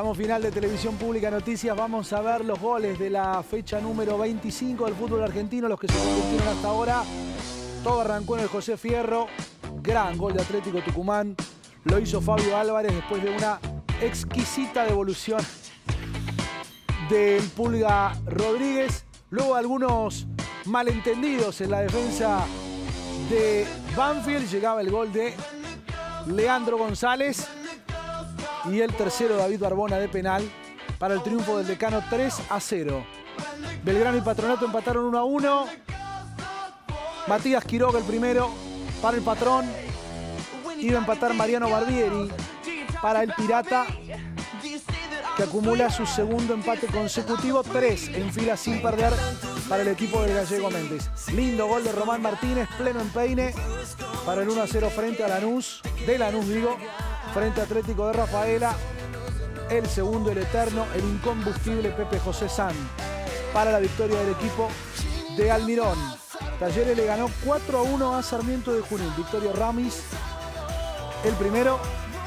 Tramo final de Televisión Pública Noticias. Vamos a ver los goles de la fecha número 25 del fútbol argentino, los que se convirtieron hasta ahora. Todo arrancó en el José Fierro. Gran gol de Atlético Tucumán. Lo hizo Fabio Álvarez después de una exquisita devolución del Pulga Rodríguez. Luego algunos malentendidos en la defensa de Banfield. Llegaba el gol de Leandro González. Y el tercero, David Barbona, de penal para el triunfo del Decano 3-0. Belgrano y Patronato empataron 1-1. Matías Quiroga el primero para el Patrón. Iba a empatar Mariano Barbieri para el Pirata, que acumula su segundo empate consecutivo. 3 en fila sin perder para el equipo del Gallego Méndez. Lindo gol de Román Martínez, pleno empeine para el 1-0 frente a Lanús. De Lanús, digo. Frente a Atlético de Rafaela. El segundo, el eterno, el incombustible Pepe José San para la victoria del equipo de Almirón. Talleres le ganó 4-1 a Sarmiento de Junín. Victorio Ramis, el primero.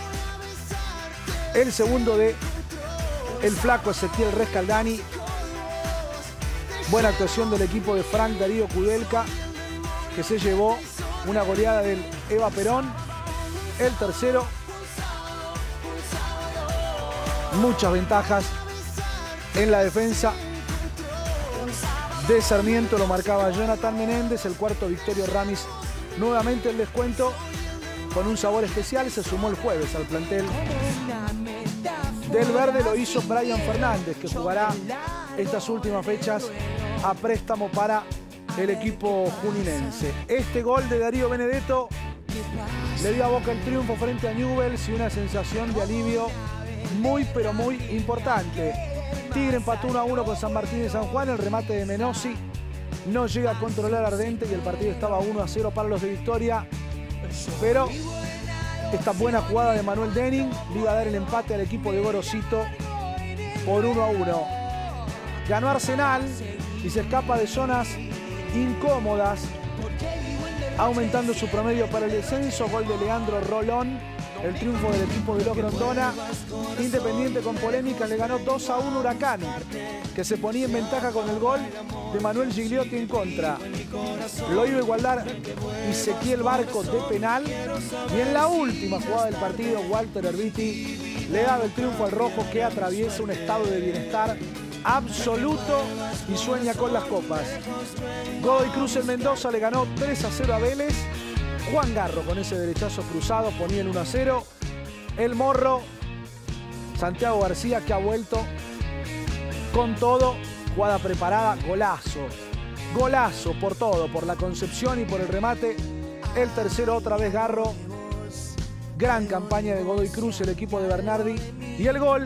El segundo de el flaco Ezequiel Rescaldani. Buena actuación del equipo de Frank Darío Kudelka, que se llevó una goleada del Eva Perón. El tercero. Muchas ventajas en la defensa de Sarmiento, lo marcaba Jonathan Menéndez. El cuarto, Victorio Ramis, nuevamente el descuento con un sabor especial. Se sumó el jueves al plantel del verde. Lo hizo Brian Fernández, que jugará estas últimas fechas a préstamo para el equipo juninense. Este gol de Darío Benedetto le dio a Boca el triunfo frente a Newell's y una sensación de alivio muy, pero muy importante. Tigre empató 1-1 con San Martín de San Juan. El remate de Menossi no llega a controlar Ardente y el partido estaba 1-0 para los de Victoria. Pero esta buena jugada de Manuel Denning le iba a dar el empate al equipo de Gorosito por 1-1. Ganó Arsenal y se escapa de zonas incómodas, aumentando su promedio para el descenso. Gol de Leandro Rolón. El triunfo del equipo de los Grondona. Independiente con polémica le ganó 2-1 Huracán, que se ponía en ventaja con el gol de Manuel Gigliotti en contra. Lo iba a igualar Ezequiel Barco de penal. Y en la última jugada del partido, Walter Herbiti le daba el triunfo al rojo, que atraviesa un estado de bienestar absoluto y sueña con las copas. Godoy Cruz en Mendoza le ganó 3-0 a Vélez. Juan Garro con ese derechazo cruzado ponía el 1-0. El Morro, Santiago García, que ha vuelto con todo. Jugada preparada, golazo. Golazo por todo, por la concepción y por el remate. El tercero otra vez Garro. Gran campaña de Godoy Cruz, el equipo de Bernardi. Y el gol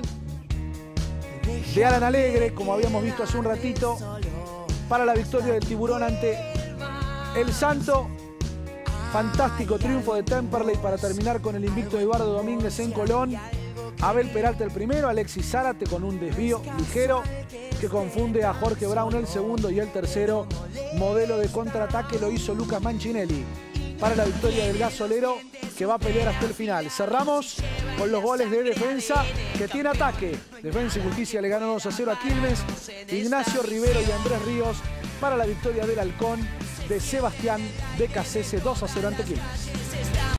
de Alan Alegre, como habíamos visto hace un ratito, para la victoria del Tiburón ante el Santo. Fantástico triunfo de Temperley para terminar con el invicto de Eduardo Domínguez en Colón. Abel Peralta el primero, Alexis Zárate con un desvío ligero que confunde a Jorge Brown el segundo, y el tercero, modelo de contraataque, lo hizo Lucas Manchinelli para la victoria del gasolero, que va a pelear hasta el final. Cerramos con los goles de defensa, que tiene ataque. Defensa y Justicia le ganó 2-0 a Quilmes. Ignacio Rivero y Andrés Ríos para la victoria del Halcón de Sebastián de Casese, 2-0 ante Quilmes.